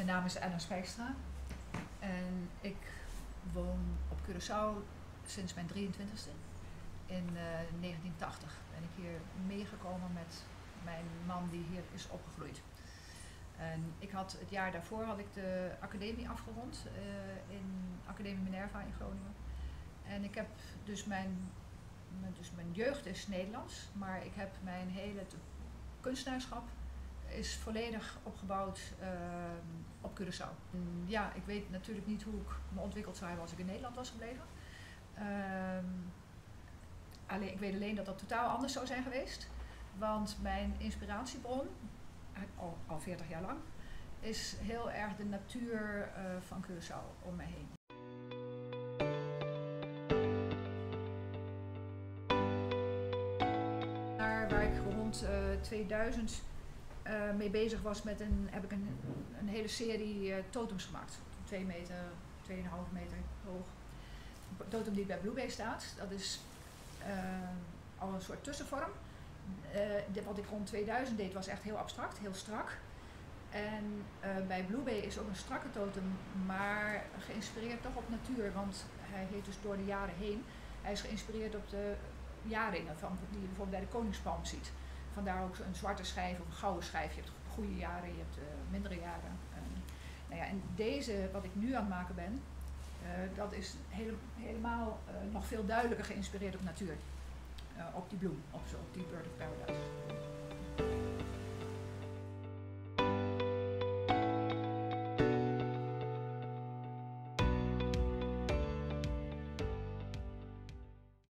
Mijn naam is Anna Spijkstra en ik woon op Curaçao sinds mijn 23e. In 1980 ben ik hier meegekomen met mijn man die hier is opgegroeid. En het jaar daarvoor had ik de academie afgerond in Academie Minerva in Groningen. En ik heb dus mijn jeugd is Nederlands, maar ik heb mijn hele kunstenaarschap is volledig opgebouwd op Curaçao. Ja, ik weet natuurlijk niet hoe ik me ontwikkeld zou hebben als ik in Nederland was gebleven. Ik weet alleen dat dat totaal anders zou zijn geweest. Want mijn inspiratiebron, al 40 jaar lang, is heel erg de natuur van Curaçao om me heen. Waar ik rond 2000 mee bezig was heb ik een hele serie totems gemaakt. 2 meter, 2,5 meter hoog. Een totem die bij Blue Bay staat, dat is al een soort tussenvorm. Wat ik rond 2000 deed was echt heel abstract, heel strak. En bij Blue Bay is ook een strakke totem, maar geïnspireerd toch op natuur, want hij heeft dus door de jaren heen. Hij is geïnspireerd op de jaarringen die je bijvoorbeeld bij de koningspalm ziet. Vandaar ook een zwarte schijf of een gouden schijf. Je hebt goede jaren, je hebt mindere jaren. En deze, wat ik nu aan het maken ben, dat is helemaal nog veel duidelijker geïnspireerd op natuur. Op die bloem, op die Bird of Paradise.